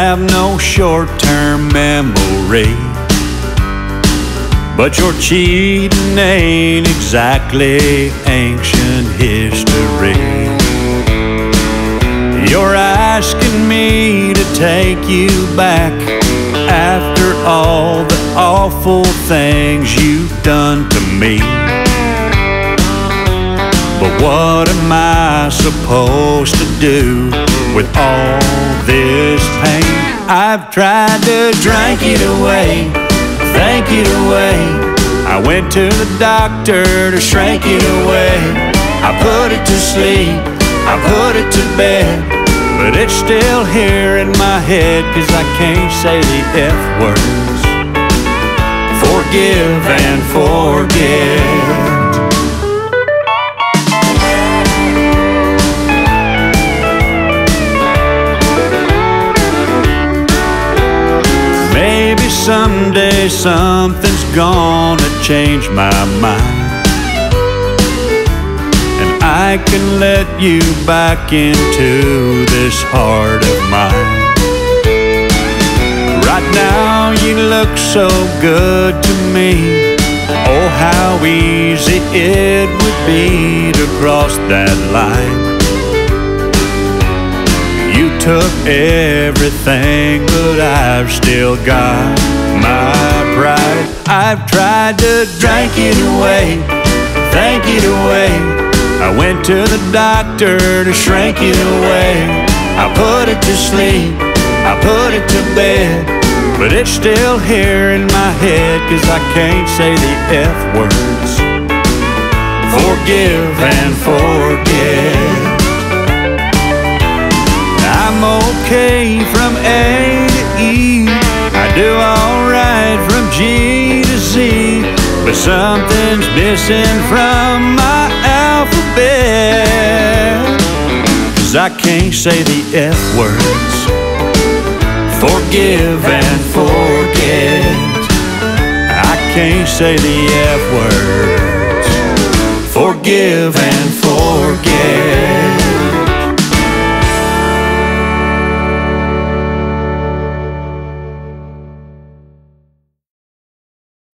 have no short-term memory, but your cheating ain't exactly ancient history. You're asking me to take you back after all the awful things you've done to me. But what am I supposed to do with all this pain? I've tried to drink it away, think it away. I went to the doctor to shrink it away. I put it to sleep, I put it to bed, but it's still here in my head, 'cause I can't say the F words. Forgive and forget. Maybe someday something's gonna change my mind, and I can let you back into this heart of mine. Right now you look so good to me. Oh, how easy it would be to cross that line. You took everything, but I've still got my pride. I've tried to drink it away, think it away. I went to the doctor to shrink it away. I put it to sleep, I put it to bed, but it's still here in my head, 'cause I can't say the F words. Forgive and forget. I'm okay from A to E, I do alright from G to Z, but something's missing from my alphabet, 'cause I can't say the F words. Forgive and forget. I can't say the F words. Forgive and forget.